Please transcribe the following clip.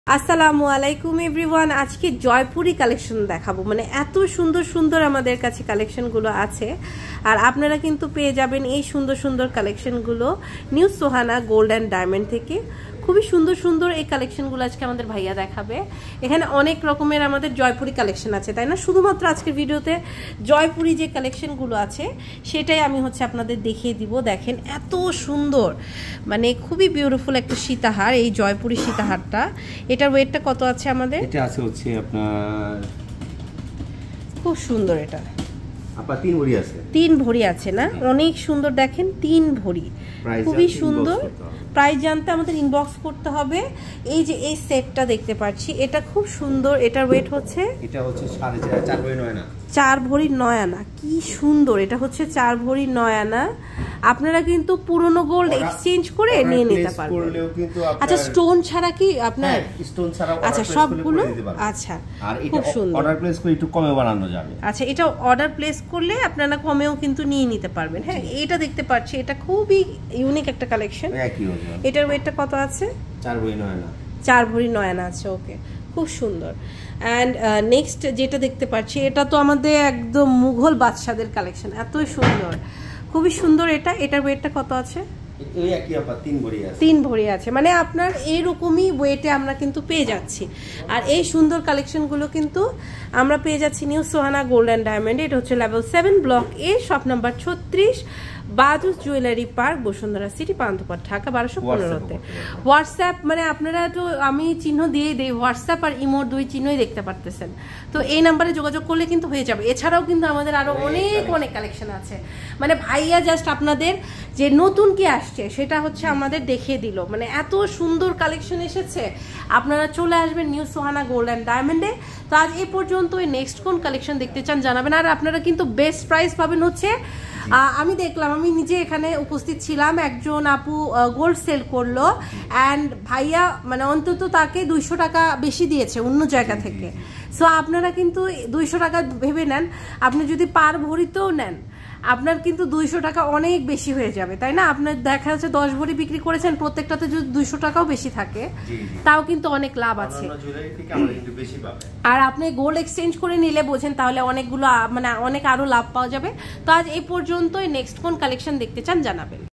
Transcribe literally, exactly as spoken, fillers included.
আসসালামু আলাইকুম এভরিওয়ান। আজকে জয়পুরি কালেকশন দেখাবো, মানে এত সুন্দর সুন্দর আমাদের কাছে কালেকশনগুলো আছে। আর আপনারা কিন্তু পেয়ে যাবেন এই সুন্দর সুন্দর কালেকশনগুলো new Sohana gold and diamond থেকে। খুবই সুন্দর সুন্দর এই কালেকশনগুলো আজকে আমাদের ভাইয়া দেখাবে। এখানে অনেক রকমের আমাদের জয়পুরি কালেকশন আছে, তাই না? শুধুমাত্র আজকের ভিডিওতে জয়পুরি যে কালেকশনগুলো আছে সেটাই আমি হচ্ছে আপনাদের দেখিয়ে দিব। দেখেন এত সুন্দর, মানে খুবই বিউটিফুল একটা সীতাহার, এই জয়পুরি সীতাহারটা। এটার ওয়েটটা কত আছে আমাদের? এটা আছে হচ্ছে আপনার খুব সুন্দর, এটা আপনার তিন ভরি আছে। তিন ভরি আছে না? অনেক সুন্দর, দেখেন তিন ভরি, খুবই সুন্দর। প্রাইস জানতে আমাদের ইনবক্স করতে হবে। এই যে এই সেটটা দেখতে পাচ্ছি, এটা খুব সুন্দর। এটার ওয়েট হচ্ছে এটা হচ্ছে সাড়ে চার ভরি নয় আনা। চার ভরি নয় আনা, কি সুন্দর। এটা হচ্ছে চার ভরি নয় আনা। আপনারা কিন্তু পুরনো গোল্ড এক্সচেঞ্জ করে নিয়ে নিতে পারবেন। আচ্ছা, স্টোন ছাড়া কি আপনার? স্টোন ছাড়া আচ্ছা, সবগুলো। আচ্ছা, আর এটা অর্ডার প্লেস করে একটু কমে বানানো যাবে। আচ্ছা, এটা অর্ডার প্লেস করলে আপনারা কমেও কিন্তু নিয়ে নিতে পারবেন। হ্যাঁ, এটা দেখতে পাচ্ছি, এটা খুবই ইউনিক একটা কালেকশন। এটার ওয়েটটা কত আছে? চার ভরি নয় আনা। চার ভরি নয় আনা আছে। ওকে, খুব সুন্দর। অ্যান্ড নেক্সট যেটা দেখতে পাচ্ছি, এটা তো আমাদের একদম মুঘল বাদশাদের কালেকশন, এতই সুন্দর, খুবই সুন্দর। এটা এটার ওয়েটটা কত আছে? তিন ভরি আছে, মানে আপনার এইরকমই ওয়েটে আমরা কিন্তু পেয়ে যাচ্ছি। আর এই সুন্দর কালেকশনগুলো কিন্তু আমরা পেয়ে যাচ্ছি new Sohana gold and diamond. এটা হচ্ছে level seven, block A, shop number ছত্রিশ, Bajus jewellery park, Bashundhara city, Panthapath, Dhaka বারোশো পনেরোতে। হোয়াটসঅ্যাপ, মানে আপনারা তো আমি চিহ্ন দিয়েই দিই, হোয়াটসঅ্যাপ আর ইমোর দুই চিহ্নই দেখতে পারতেছেন। তো এই নাম্বারে যোগাযোগ করলে কিন্তু হয়ে যাবে। এছাড়াও কিন্তু আমাদের আরো অনেক অনেক কালেকশন আছে। মানে ভাইয়া জাস্ট আপনাদের যে নতুন কি আসছে সেটা হচ্ছে আমাদের দেখিয়ে দিল। মানে এত সুন্দর কালেকশন এসেছে, আপনারা চলে আসবেন নিউ সোহানা গোল্ড অ্যান্ড ডায়মন্ডে। তো আজ এই পর্যন্ত। নেক্সট কোন কালেকশন দেখতে চান জানাবেন। আর আপনারা কিন্তু বেস্ট প্রাইস পাবেন হচ্ছে, আমি দেখলাম, আমি নিজে এখানে উপস্থিত ছিলাম, একজন আপু গোল্ড সেল করলো অ্যান্ড ভাইয়া মানে অন্তত তাকে দুইশো টাকা বেশি দিয়েছে অন্য জায়গা থেকে। সো আপনারা কিন্তু দুইশো টাকা ভেবে নেন, আপনি যদি পার ভরিতেও নেন আপনার কিন্তু দুইশো টাকা অনেক বেশি হয়ে যাবে, তাই না? আপনার দেখা যাচ্ছে দশ ভরি বিক্রি করেছেন, প্রত্যেকটাতে যদি দুইশো টাকাও বেশি থাকে তাও কিন্তু অনেক লাভ আছে। আর আপনি গোল্ড এক্সচেঞ্জ করে নিলে বোঝেন, তাহলে অনেকগুলো মানে অনেক আরো লাভ পাওয়া যাবে। তো আজ এই পর্যন্তই। নেক্সট কোন কালেকশন দেখতে চান জানাবেন।